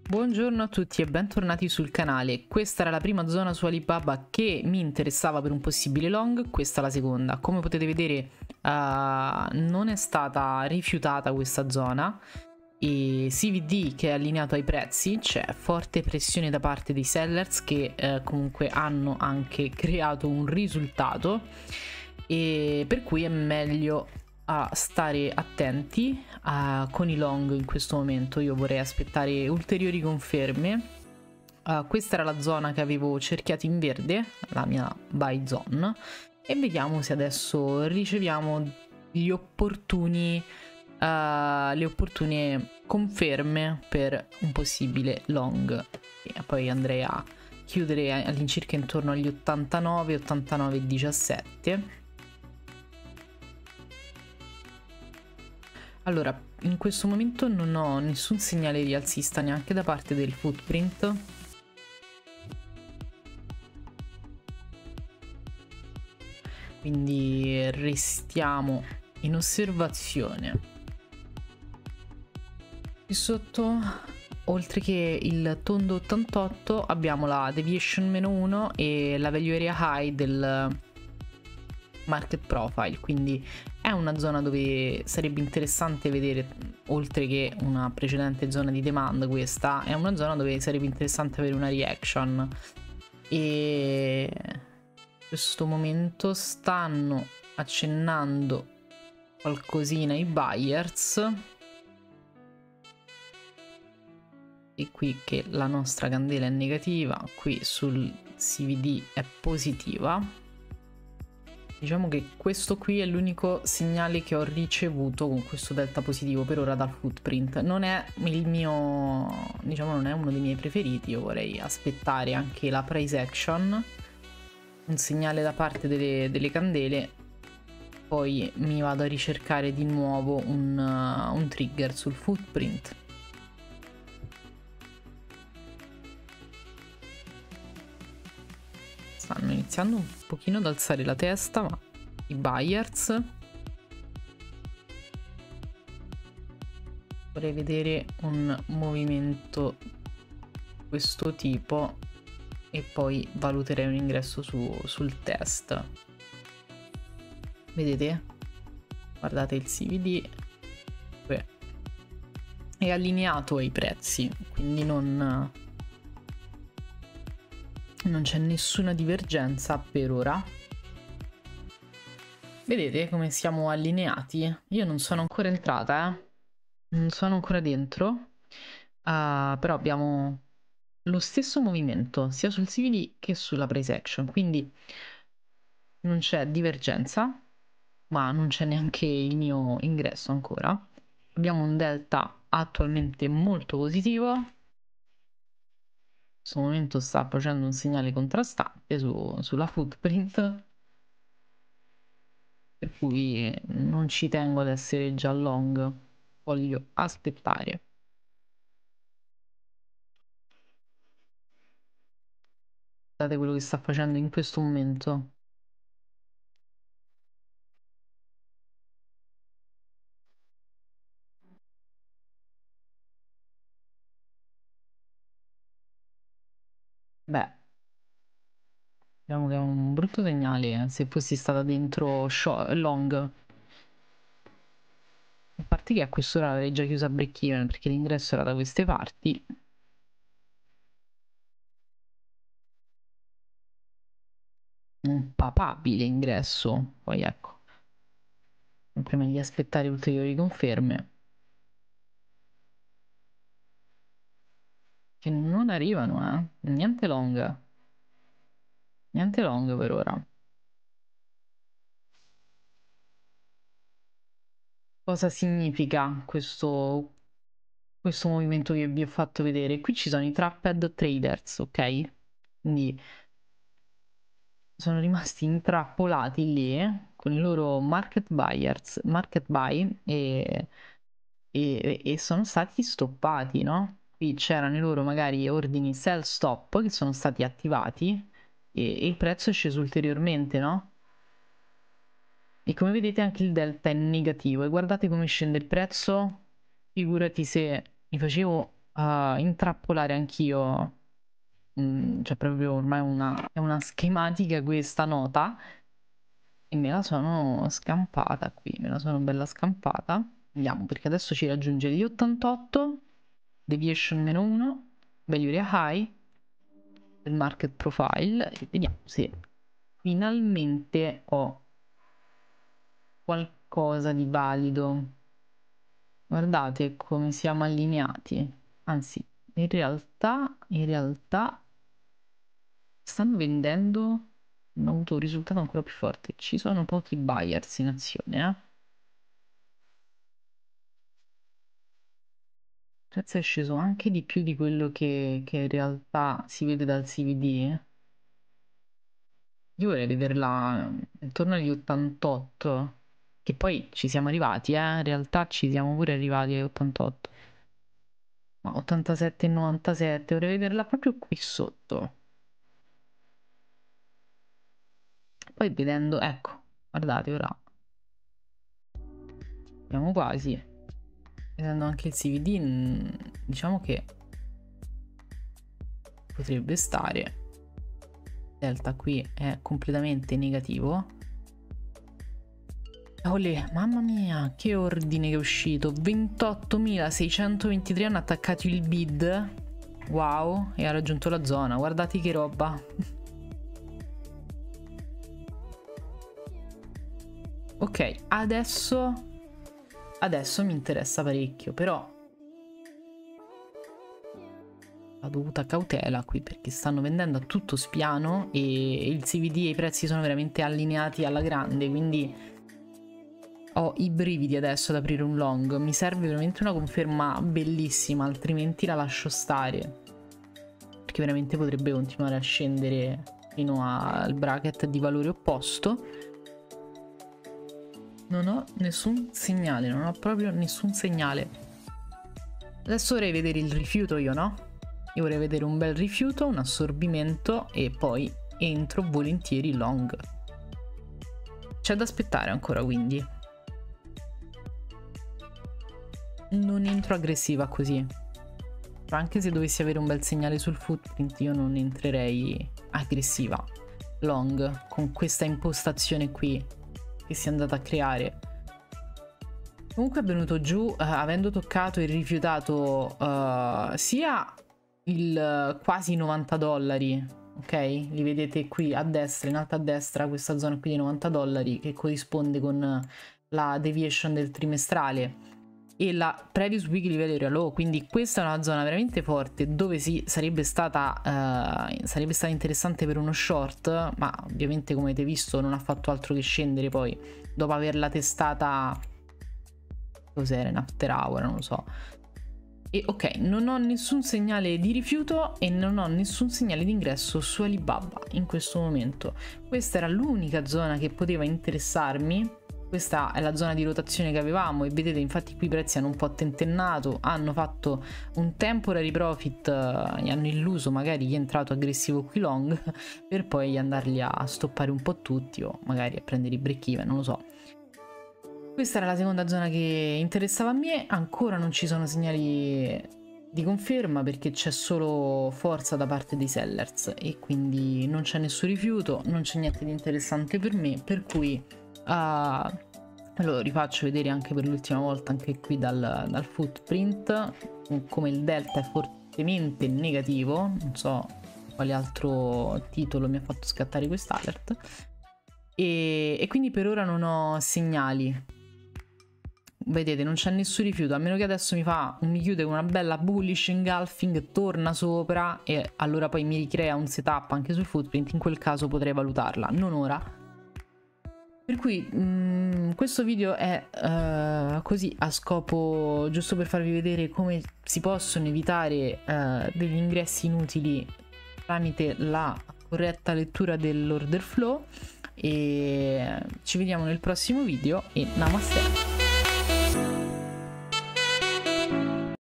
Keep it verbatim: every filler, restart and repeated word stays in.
Buongiorno a tutti e bentornati sul canale. Questa era la prima zona su Alibaba che mi interessava per un possibile long, questa è la seconda. Come potete vedere uh, non è stata rifiutata questa zona e C V D che è allineato ai prezzi, c'è forte pressione da parte dei sellers che uh, comunque hanno anche creato un risultato e per cui è meglio a stare attenti uh, con i long in questo momento. Io vorrei aspettare ulteriori conferme. Uh, questa era la zona che avevo cerchiato in verde, la mia buy zone, e vediamo se adesso riceviamo gli opportuni uh, le opportune conferme per un possibile long e poi andrei a chiudere all'incirca intorno agli ottantanove ottantanove e diciassette. Allora, in questo momento non ho nessun segnale rialzista neanche da parte del footprint. Quindi restiamo in osservazione. Qui sotto, oltre che il tondo ottantotto, abbiamo la deviation meno uno e la value area high del market profile, quindi è una zona dove sarebbe interessante vedere, oltre che una precedente zona di demand, questa è una zona dove sarebbe interessante avere una reaction e in questo momento stanno accennando qualcosina i buyers e qui che la nostra candela è negativa, qui sul C V D è positiva. Diciamo che questo qui è l'unico segnale che ho ricevuto con questo delta positivo per ora dal footprint. Non è il mio, diciamo, non è uno dei miei preferiti. Io vorrei aspettare anche la price action, un segnale da parte delle, delle candele, poi mi vado a ricercare di nuovo un, uh, un trigger sul footprint. Stanno iniziando un pochino ad alzare la testa, ma i buyers, vorrei vedere un movimento di questo tipo e poi valuterei un ingresso su, sul test. Vedete? Guardate il C V D, beh, è allineato ai prezzi, quindi non non c'è nessuna divergenza per ora. Vedete come siamo allineati? Io non sono ancora entrata, eh? Non sono ancora dentro, uh, però abbiamo lo stesso movimento sia sul C V D che sulla price action, quindi non c'è divergenza, ma non c'è neanche il mio ingresso ancora. Abbiamo un delta attualmente molto positivo. In questo momento sta facendo un segnale contrastante su, sulla footprint, per cui non ci tengo ad essere già long, voglio aspettare. Guardate quello che sta facendo in questo momento. Beh, diciamo che è un brutto segnale, eh, se fossi stata dentro long. A parte che a quest'ora l'avrei già chiusa a break even perché l'ingresso era da queste parti. Un papabile ingresso, poi ecco, prima di aspettare ulteriori conferme che non arrivano, eh, niente long, niente long per ora. Cosa significa questo, questo movimento che vi ho fatto vedere? Qui ci sono i trapped traders, ok? Quindi sono rimasti intrappolati lì eh, con i loro market buyers, market buy e, e, e sono stati stoppati, no? Qui c'erano i loro magari ordini sell stop che sono stati attivati e, e il prezzo è sceso ulteriormente, no? E come vedete anche il delta è negativo e guardate come scende il prezzo. Figurati se mi facevo uh, intrappolare anch'io, mm, cioè proprio ormai una, è una schematica questa nota, e me la sono scampata qui, me la sono bella scampata. Andiamo, perché adesso ci raggiunge gli ottantotto, deviation meno uno, value area high, del market profile, e vediamo se finalmente ho qualcosa di valido. Guardate come siamo allineati. Anzi, in realtà, in realtà stanno vendendo, hanno avuto un risultato ancora più forte. Ci sono pochi buyers in azione, eh. Il prezzo è sceso anche di più di quello che, che in realtà si vede dal C V D. Eh. Io vorrei vederla intorno agli ottantotto, che poi ci siamo arrivati, eh. In realtà ci siamo pure arrivati agli ottantotto. Ma ottantasette e novantasette, vorrei vederla proprio qui sotto. Poi vedendo, ecco, guardate ora. Siamo quasi. Vedendo anche il C V D, diciamo che potrebbe stare. Delta qui è completamente negativo. Olè, mamma mia, che ordine che è uscito. ventottomilaseicentoventitré hanno attaccato il bid. Wow, e ha raggiunto la zona. Guardate che roba. Ok, adesso adesso mi interessa parecchio, però la dovuta cautela qui, perché stanno vendendo a tutto spiano e il C V D e i prezzi sono veramente allineati alla grande, quindi ho i brividi adesso ad aprire un long. Mi serve veramente una conferma bellissima, altrimenti la lascio stare, perché veramente potrebbe continuare a scendere fino al bracket di valore opposto. Non ho nessun segnale, non ho proprio nessun segnale. Adesso vorrei vedere il rifiuto io, no? Io vorrei vedere un bel rifiuto, un assorbimento e poi entro volentieri long. C'è da aspettare ancora, quindi. Non entro aggressiva così. Anche se dovessi avere un bel segnale sul footprint, io non entrerei aggressiva long con questa impostazione qui che si è andata a creare. Comunque è venuto giù uh, avendo toccato e rifiutato uh, sia il uh, quasi novanta dollari, ok? Li vedete qui a destra, in alto a destra, questa zona qui di novanta dollari che corrisponde con la deviation del trimestrale e la previous weekly value low, quindi questa è una zona veramente forte dove si sarebbe stata uh, sarebbe stata interessante per uno short, ma ovviamente come avete visto non ha fatto altro che scendere poi dopo averla testata, cos'era, in after hour, non lo so. E ok, non ho nessun segnale di rifiuto e non ho nessun segnale di ingresso su Alibaba in questo momento. Questa era l'unica zona che poteva interessarmi. Questa è la zona di rotazione che avevamo e vedete infatti qui i prezzi hanno un po' tentennato, hanno fatto un temporary profit, eh, hanno illuso magari chi è entrato aggressivo qui long per poi andarli a stoppare un po' tutti o magari a prendere i break even, non lo so. Questa era la seconda zona che interessava a me, ancora non ci sono segnali di conferma perché c'è solo forza da parte dei sellers e quindi non c'è nessun rifiuto, non c'è niente di interessante per me, per cui Uh, lo rifaccio vedere anche per l'ultima volta anche qui dal, dal footprint come il delta è fortemente negativo, non so quale altro titolo mi ha fatto scattare quest'alert e, e quindi per ora non ho segnali, vedete non c'è nessun rifiuto, a meno che adesso mi fa mi chiude con una bella bullish engulfing, torna sopra e allora poi mi ricrea un setup anche sul footprint, in quel caso potrei valutarla, non ora. Per cui mh, questo video è uh, così a scopo giusto per farvi vedere come si possono evitare uh, degli ingressi inutili tramite la corretta lettura dell'order flow e ci vediamo nel prossimo video e namaste.